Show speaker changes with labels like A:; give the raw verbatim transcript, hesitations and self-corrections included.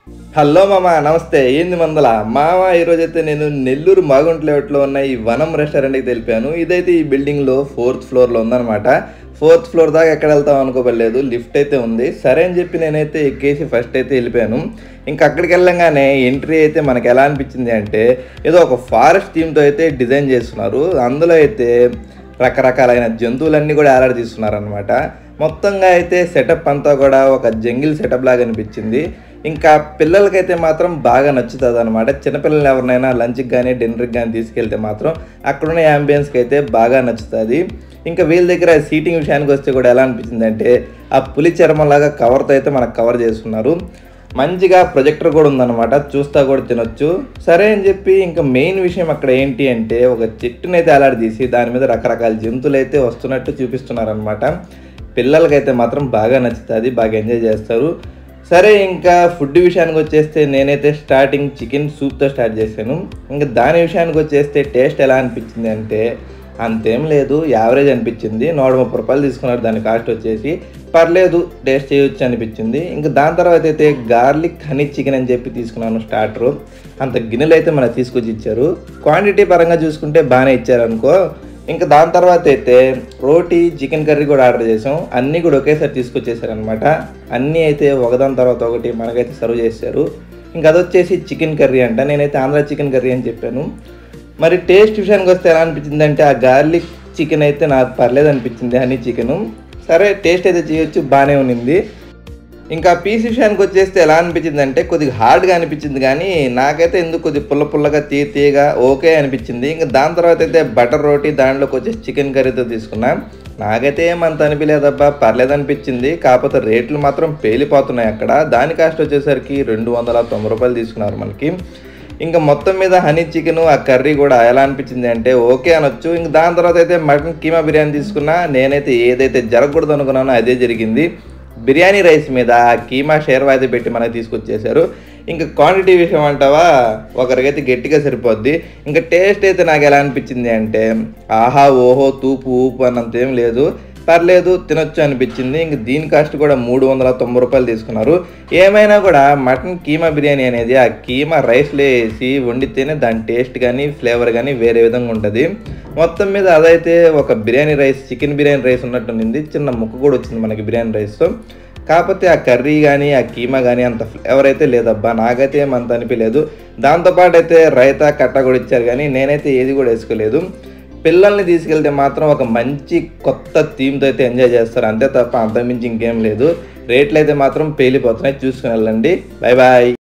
A: Hello మామ, నమస్తే. ఏంది మందల మామ? ఈరోజైతే నేను నెల్లూరు మాగుంట లేఅవుట్లో ఉన్న ఈ వనం రెస్టారెంట్కి తెలిపాను. ఇదైతే ఈ బిల్డింగ్లో ఫోర్త్ ఫ్లోర్లో ఉందన్నమాట. ఫోర్త్ ఫ్లోర్ దాకా ఎక్కడ వెళ్తాం అనుకోబడలేదు, లిఫ్ట్ అయితే ఉంది. సరే అని చెప్పి నేనైతే ఎక్కేసి ఫస్ట్ అయితే వెళ్ళిపోయాను. ఇంకా అక్కడికి వెళ్ళంగానే ఎంట్రీ అయితే మనకు ఎలా అనిపించింది అంటే, ఏదో ఒక ఫారెస్ట్ థీమ్తో అయితే డిజైన్ చేస్తున్నారు. అందులో అయితే రకరకాలైన జంతువులన్నీ కూడా ఏలాడి తీస్తున్నారనమాట. మొత్తంగా అయితే సెటప్ అంతా కూడా ఒక జంగిల్ సెటప్ లాగా అనిపించింది. ఇంకా పిల్లలకైతే మాత్రం బాగా నచ్చుతుంది అనమాట. చిన్నపిల్లలు ఎవరినైనా లంచ్కి కానీ డిన్నర్కి కానీ తీసుకెళ్తే మాత్రం అక్కడున్న యాంబియన్స్కి అయితే బాగా నచ్చుతుంది. ఇంకా వీళ్ళ దగ్గర సీటింగ్ విషయానికి వస్తే కూడా ఎలా అనిపించింది అంటే, ఆ పులి చర్మంలాగా కవర్తో అయితే మనకు కవర్ చేస్తున్నారు. మంచిగా ప్రొజెక్టర్ కూడా ఉందన్నమాట, చూస్తా కూడా తినొచ్చు. సరే అని చెప్పి ఇంకా మెయిన్ విషయం అక్కడ ఏంటి అంటే, ఒక చెట్టునైతే అలాడదీసి దాని మీద రకరకాల జంతువులు అయితే వస్తున్నట్టు చూపిస్తున్నారనమాట. పిల్లలకైతే మాత్రం బాగా నచ్చుతుంది, బాగా ఎంజాయ్ చేస్తారు. సరే ఇంకా ఫుడ్ విషయానికి వచ్చేస్తే నేనైతే స్టార్టింగ్ చికెన్ సూప్తో స్టార్ట్ చేశాను. ఇంకా దాని విషయానికి వచ్చేస్తే టేస్ట్ ఎలా అనిపించింది అంటే, అంతేం లేదు, యావరేజ్ అనిపించింది. నూట ముప్పై రూపాయలు తీసుకున్నారు దాని కాస్ట్ వచ్చేసి. పర్లేదు, టేస్ట్ చేయొచ్చు అనిపించింది. ఇంకా దాని తర్వాత అయితే గార్లిక్ హనీ చికెన్ అని చెప్పి తీసుకున్నాను స్టార్టరు. అంత గిన్నెలు అయితే మనకు తీసుకొచ్చి ఇచ్చారు. క్వాంటిటీ పరంగా చూసుకుంటే బాగానే ఇచ్చారనుకో. ఇంకా దాని తర్వాత అయితే రోటీ చికెన్ కర్రీ కూడా ఆర్డర్ చేసాం. అన్నీ కూడా ఒకేసారి తీసుకొచ్చేసారనమాట. అన్నీ అయితే ఒకదాని తర్వాత ఒకటి మనకైతే సర్వ్ చేశారు. ఇంకా అది వచ్చేసి చికెన్ కర్రీ అంట. నేనైతే ఆంధ్ర చికెన్ కర్రీ అని చెప్పాను. మరి టేస్ట్ విషయానికి వస్తే ఎలా అనిపించింది అంటే, ఆ గార్లిక్ చికెన్ అయితే నాకు పర్లేదు అనిపించింది, హనీ చికెను. సరే టేస్ట్ అయితే చేయొచ్చు, బాగానే ఉన్నింది. ఇంకా పీస్ విషయానికి వచ్చేస్తే ఎలా అనిపించింది అంటే, కొద్దిగా హార్డ్గా అనిపించింది, కానీ నాకైతే ఎందుకు కొద్దిగా పుల్ల పుల్లగా తీ తీయగా ఓకే అనిపించింది. ఇంకా దాని తర్వాత అయితే బటర్ రోటీ, దాంట్లోకి వచ్చేసి చికెన్ కర్రీతో తీసుకున్నా. నాకైతే ఏమంత అనిపించలేదబ్బా, పర్లేదు అనిపించింది. కాకపోతే రేట్లు మాత్రం పేలిపోతున్నాయి అక్కడ. దాని కాస్ట్ వచ్చేసరికి రెండు వందల తొంభై రూపాయలు తీసుకున్నారు మనకి. ఇంకా మొత్తం మీద హనీ చికెను, ఆ కర్రీ కూడా ఎలా అనిపించింది అంటే ఓకే అనొచ్చు. ఇంక దాని తర్వాత అయితే మటన్ కీమా బిర్యానీ తీసుకున్నా. నేనైతే ఏదైతే జరగకూడదు అనుకున్నానో అదే జరిగింది. బిర్యానీ రైస్ మీద కీమా షేర్వా అయితే పెట్టి మనకి తీసుకొచ్చేసారు. ఇంకా క్వాంటిటీ విషయం అంటావా, ఒకరికైతే గట్టిగా సరిపోద్ది. ఇంకా టేస్ట్ అయితే నాకు ఎలా అనిపించింది అంటే, ఆహా ఓహో తూపు ఊపు అన్నంత ఏం లేదు, పర్లేదు తినొచ్చు అనిపించింది. ఇంక దీని కాస్ట్ కూడా మూడు వందల తొంభై రూపాయలు తీసుకున్నారు. ఏమైనా కూడా మటన్ కీమా బిర్యానీ అనేది ఆ కీమా రైస్లో వేసి వండితేనే దాని టేస్ట్ కానీ ఫ్లేవర్ కానీ వేరే విధంగా ఉంటుంది. మొత్తం మీద అదైతే ఒక biryani rice, chicken biryani rice ఉన్నట్టుంది. చిన్న ముక్క కూడా వచ్చింది మనకి బిర్యానీ రైస్తో. కాకపోతే ఆ కర్రీ కానీ ఆ కీమా కానీ అంత ఫ్లేవర్ అయితే లేదబ్బా, నాకైతే ఏమంత అనిపించలేదు. దాంతోపాటు అయితే రైతా కట్ట కూడా ఇచ్చారు, కానీ నేనైతే ఏది కూడా వేసుకోలేదు. పిల్లల్ని తీసుకెళ్తే మాత్రం ఒక మంచి కొత్త థీమ్తో అయితే ఎంజాయ్ చేస్తారు, అంతే తప్ప అంతకుమించి ఇంకేం లేదు. రేట్లు అయితే మాత్రం పేలిపోతున్నాయి, చూసుకుని వెళ్ళండి. Bye bye.